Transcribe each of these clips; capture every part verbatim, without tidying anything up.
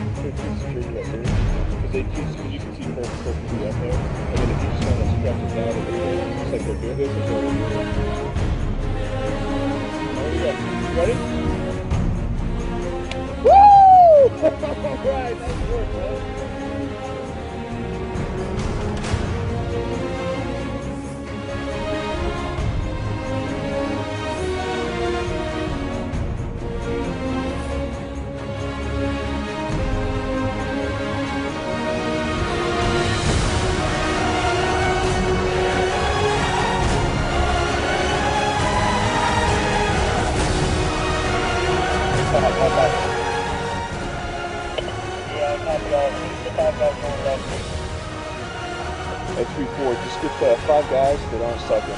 security right here. Because they just, you can see folks supposed to be up there. And then if you just kind of stretch it down a little bit, just like they're doing this, it's over here. There you go. Ready? Woo! Alright, nice work, man. At three four, just get uh, five guys that aren't sucking.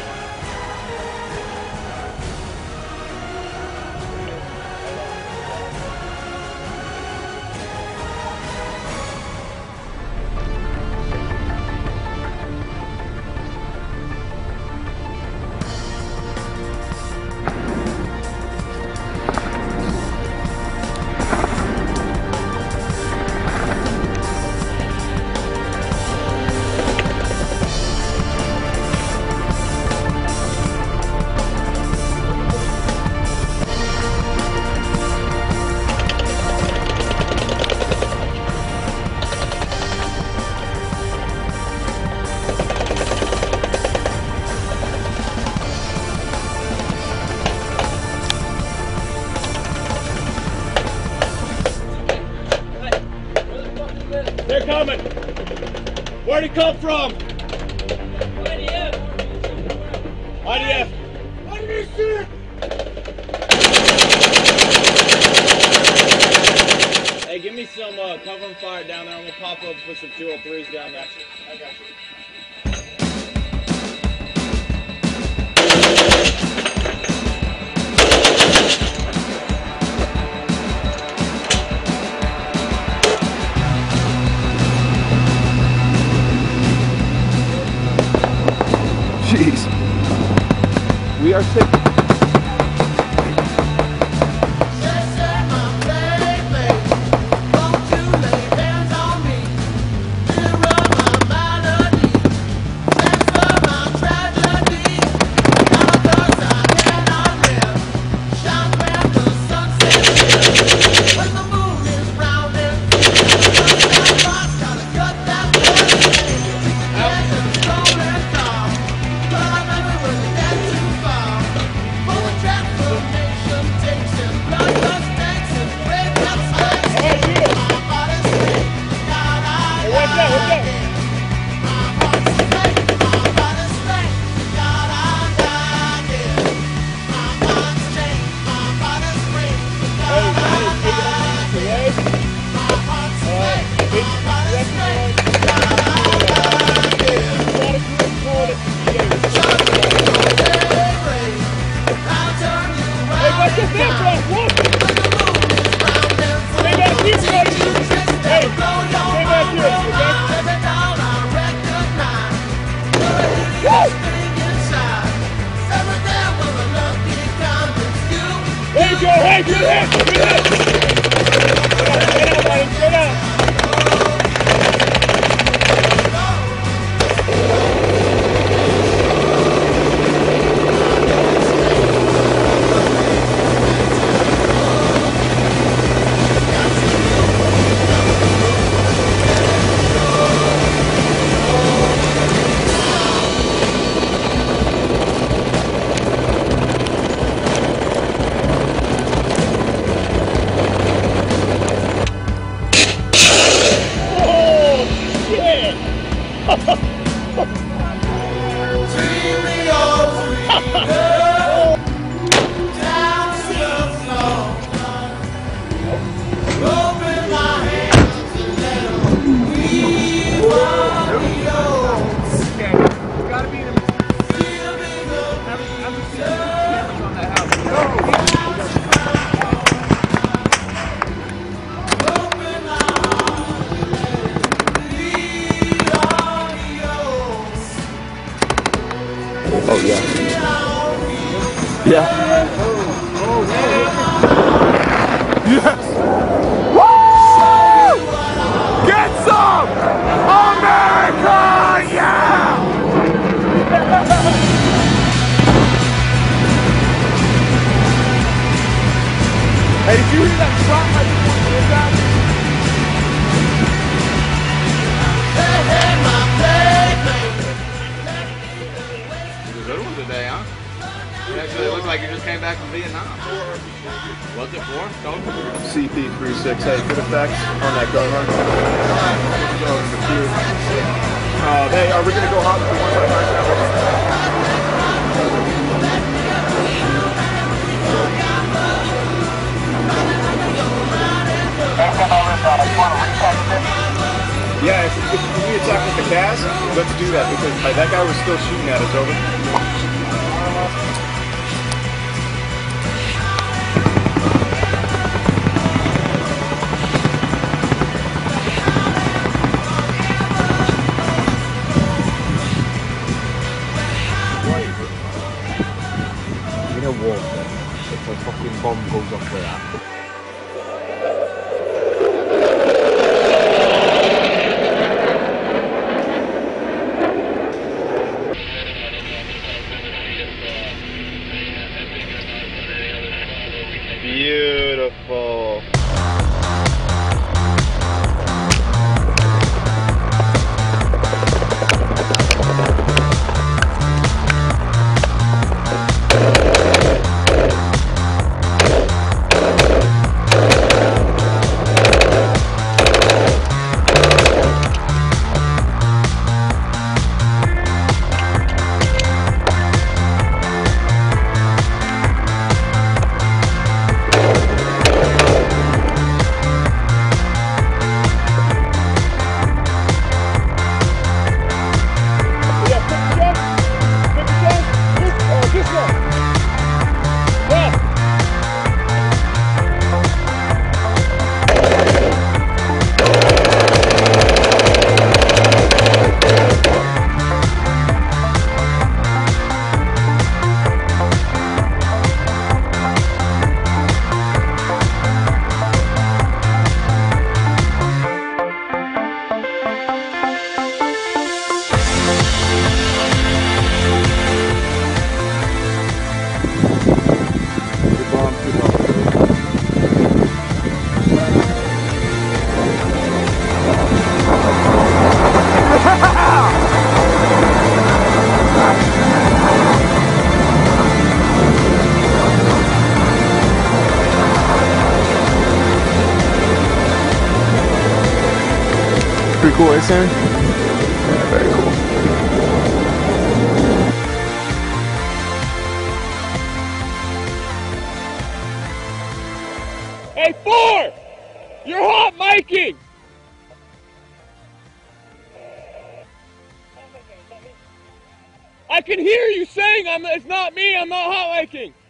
They're coming! Where'd it come from? I D F! I D F! I D F! Hey, give me some uh, cover and fire down there. I'm gonna pop up with some two oh threes down there. I got you. Jeez. We are sick. Go, hey, get it! Get it! Get out, buddy, get out! Oh, yeah. Yeah. Oh, oh, yes. Woo! just came back from Vietnam. Was it four? Total? C P three six eight, good effects on that gun run. Uh, hey, are we going to go hot with the one five nine now? Yeah, if, if we attack with the gas, let's do that because uh, that guy was still shooting at us, over. In a war, if a fucking bomb goes off like that. Beautiful. Pretty cool, eh, Sammy? Yeah, very cool. Hey, four! You're hot miking! I can hear you saying I'm, it's not me, I'm not hot miking.